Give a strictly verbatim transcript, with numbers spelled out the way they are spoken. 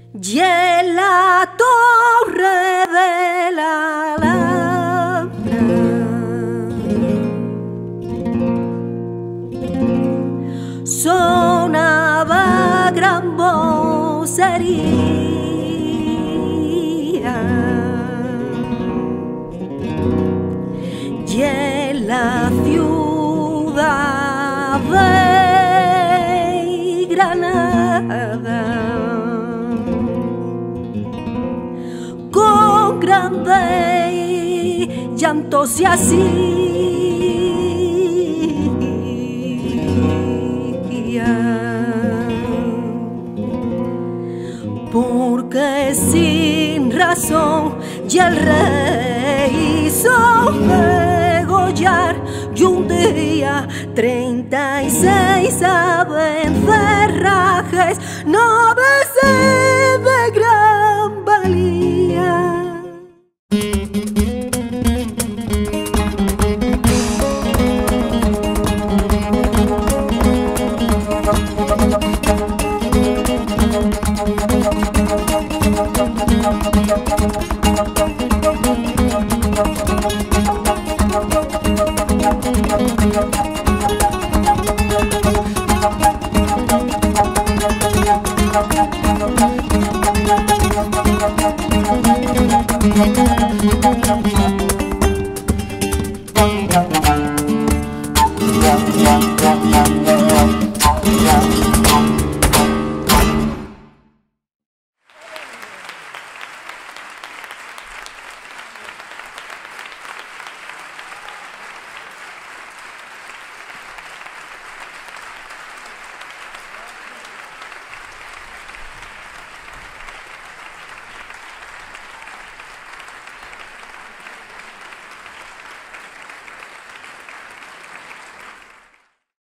y en la torre de la Alhambra sonaba gran vocería, y en la ciudad de Granada con grande llanto se hacía, porque sin razón ya el rey hizo degollar, y un día treinta y seis aves